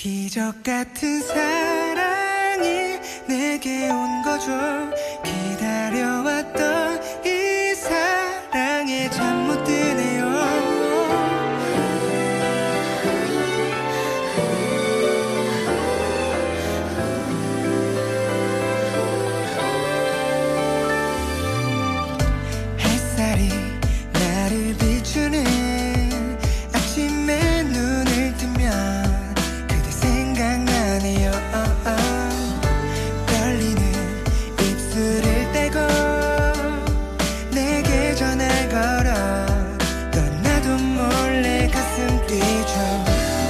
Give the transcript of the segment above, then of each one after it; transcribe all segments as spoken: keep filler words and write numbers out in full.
기적 같은 사랑이 내게 온 거죠. 기다려왔던 이 사랑에 잠 못 드네요. 햇살이 나를 비추는 아침에 눈을 뜨면 그대 생각나네요. 떨리는 입술을 떼고 내게 전화 걸어 넌 나도 몰래 가슴 뛰죠.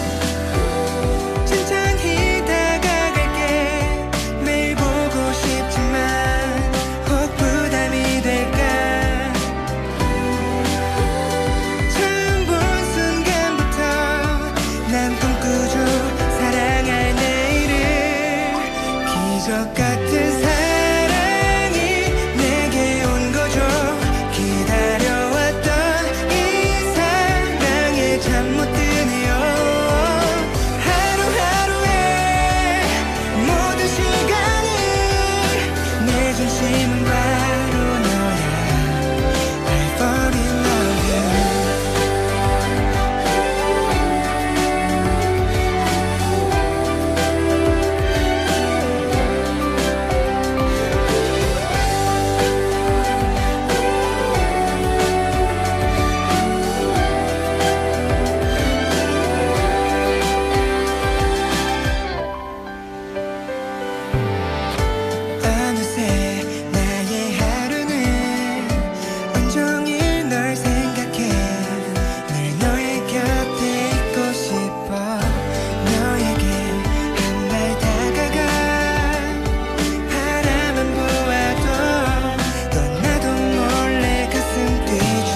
천천히 다가갈게. 매일 보고 싶지만 혹 부담이 될까. 처음 본 순간부터 난 꿈꾸죠. 사랑할 내일을. 기적 같은 사랑이 내게 온 거죠. 기다려왔던 이 사랑에 잠 못 드네요. 하루하루의 모든 시간을 내 중심은 바로 너야. I fall in love you. 어느새 나의 하루는 온종일 널 생각해. 늘 너의 곁에 있고 싶어. 너에게 한 발 다가가 바라만 보아도 넌 나도 몰래 가슴 뛰죠.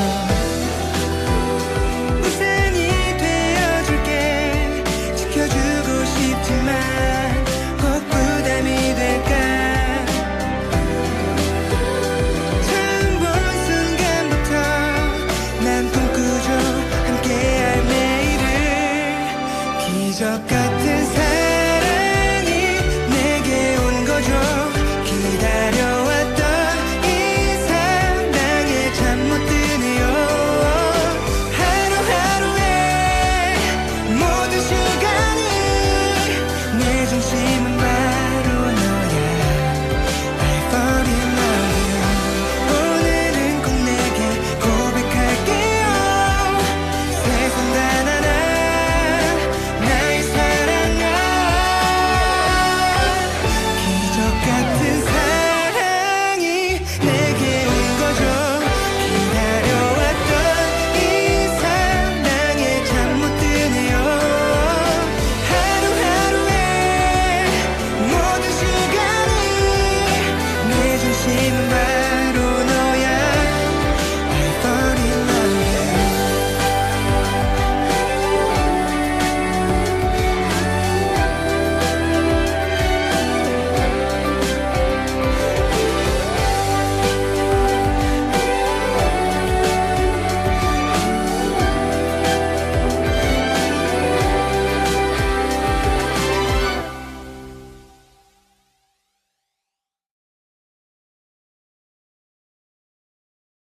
우산이 되어줄게. 지켜주고 싶지만 혹 부담이 될까. 처음 본 순간부터 난 꿈꾸죠. 함께할 내일을. 기적 같은